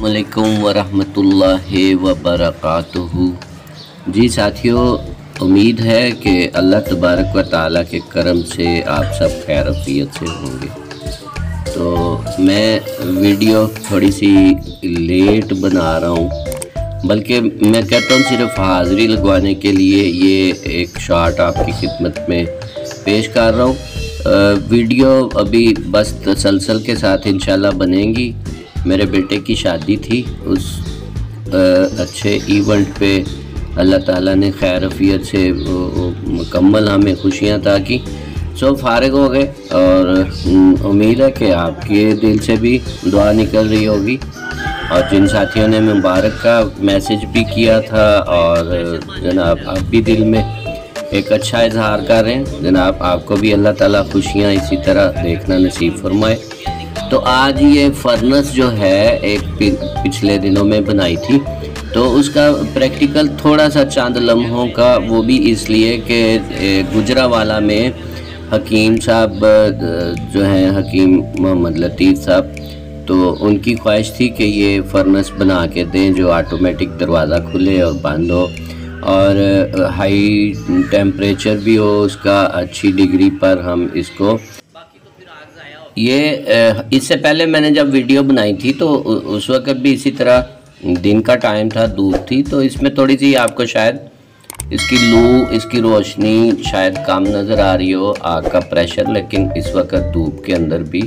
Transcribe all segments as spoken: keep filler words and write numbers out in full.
अस्सलामुअलैकुम वरहमतुल्लाहि वबरकातुहू। जी साथियों, उम्मीद है कि अल्लाह तबारक व तआला के करम से आप सब खैर आफियत से होंगे। तो मैं वीडियो थोड़ी सी लेट बना रहा हूँ, बल्कि मैं कहता हूँ सिर्फ हाज़िरी लगवाने के लिए ये एक शॉट आपकी खिदमत में पेश कर रहा हूँ। वीडियो अभी बस तसलसल के साथ इंशाल्लाह बनेंगी। मेरे बेटे की शादी थी, उस आ, अच्छे इवेंट पे अल्लाह ताला ने खैर आफियत से मुकम्मल हमें खुशियाँ अता की। सो फारिग हो गए और उम्मीद है कि आपके दिल से भी दुआ निकल रही होगी। और जिन साथियों ने मुबारक का मैसेज भी किया था और जनाब आप भी दिल में एक अच्छा इजहार कर रहे हैं, जनाब आपको भी अल्लाह ताला खुशियाँ इसी तरह देखना नसीब फरमाए। तो आज ये फर्नेस जो है एक पिछले दिनों में बनाई थी, तो उसका प्रैक्टिकल थोड़ा सा चंद लम्हों का, वो भी इसलिए कि गुजरावाला में हकीम साहब जो हैं हकीम मोहम्मद लतीफ़ साहब, तो उनकी ख्वाहिश थी कि ये फर्नेस बना के दें जो ऑटोमेटिक दरवाज़ा खुले और बंद हो और हाई टेम्परेचर भी हो उसका, अच्छी डिग्री पर हम इसको। ये इससे पहले मैंने जब वीडियो बनाई थी तो उस वक्त भी इसी तरह दिन का टाइम था, धूप थी, तो इसमें थोड़ी सी आपको शायद इसकी लू, इसकी रोशनी शायद कम नज़र आ रही हो, आग का प्रेशर, लेकिन इस वक्त धूप के अंदर भी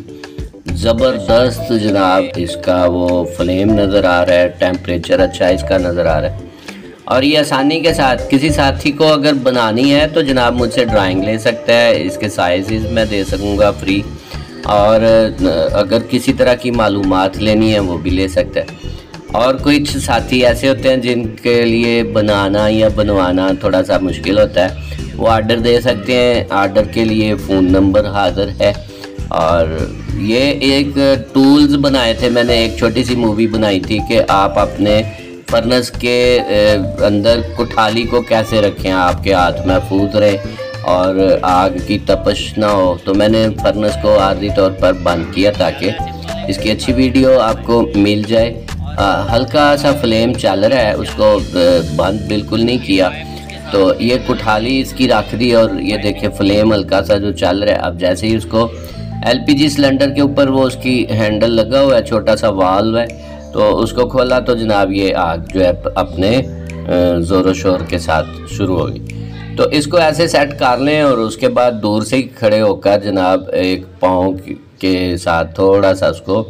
ज़बरदस्त जनाब इसका वो फ्लेम नज़र आ रहा है, टेम्परेचर अच्छा इसका नज़र आ रहा है। और ये आसानी के साथ किसी साथी को अगर बनानी है तो जनाब मुझसे ड्राइंग ले सकता है, इसके साइज़ मैं दे सकूँगा फ्री, और अगर किसी तरह की मालूमात लेनी है वो भी ले सकता है। और कुछ साथी ऐसे होते हैं जिनके लिए बनाना या बनवाना थोड़ा सा मुश्किल होता है, वो आर्डर दे सकते हैं। आर्डर के लिए फ़ोन नंबर हाज़िर है। और ये एक टूल्स बनाए थे मैंने, एक छोटी सी मूवी बनाई थी कि आप अपने फर्नेस के अंदर कुठाली को कैसे रखें, आपके हाथ महफूज रहे और आग की तपश ना हो। तो मैंने फर्नेस को आर्जी तौर पर बंद किया ताकि इसकी अच्छी वीडियो आपको मिल जाए। आ, हल्का सा फ्लेम चल रहा है, उसको बंद बिल्कुल नहीं किया, तो ये कुठाली इसकी रख दी और ये देखें फ्लेम हल्का सा जो चल रहा है। अब जैसे ही उसको एलपीजी सिलेंडर के ऊपर वो उसकी हैंडल लगा हुआ है, छोटा सा वाल्व है, तो उसको खोला तो जनाब ये आग जो है अपने ज़ोर शोर के साथ शुरू हो गई। तो इसको ऐसे सेट कर लें और उसके बाद दूर से ही खड़े होकर जनाब एक पाँव के साथ थोड़ा सा उसको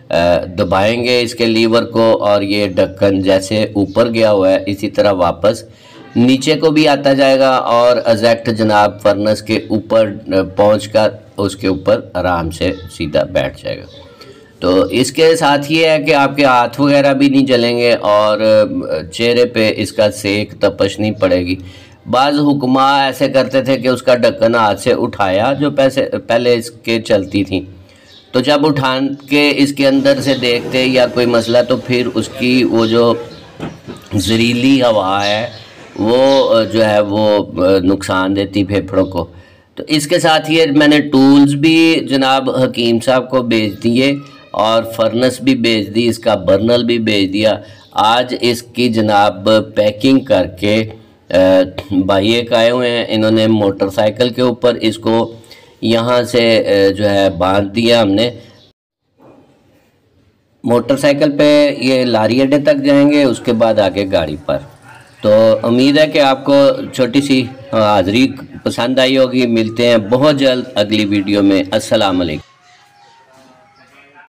दबाएंगे इसके लीवर को, और ये ढक्कन जैसे ऊपर गया हुआ है इसी तरह वापस नीचे को भी आता जाएगा और एग्जैक्ट जनाब फर्नेस के ऊपर पहुंचकर उसके ऊपर आराम से सीधा बैठ जाएगा। तो इसके साथ ये है कि आपके हाथ वगैरह भी नहीं जलेंगे और चेहरे पे इसका सेक तपश नहीं पड़ेगी। बाज़ हुक्मा ऐसे करते थे कि उसका ढक्कन हाथ से उठाया, जो पैसे पहले इसके चलती थी, तो जब उठान के इसके अंदर से देखते या कोई मसला, तो फिर उसकी वो जो जहरीली हवा है वो जो है वो नुकसान देती फेफड़ों को। तो इसके साथ ये मैंने टूल्स भी जनाब हकीम साहब को भेज दिए और फर्नेस भी भेज दी, इसका बर्नल भी भेज दिया। आज इसकी जनाब पैकिंग करके भाई एक आए हुए हैं, इन्होंने मोटरसाइकिल के ऊपर इसको यहाँ से जो है बांध दिया हमने। मोटरसाइकिल पे ये लारी अड्डे तक जाएंगे, उसके बाद आगे गाड़ी पर। तो उम्मीद है कि आपको छोटी सी हाज़िरी पसंद आई होगी। मिलते हैं बहुत जल्द अगली वीडियो में। अस्सलाम वालेकुम।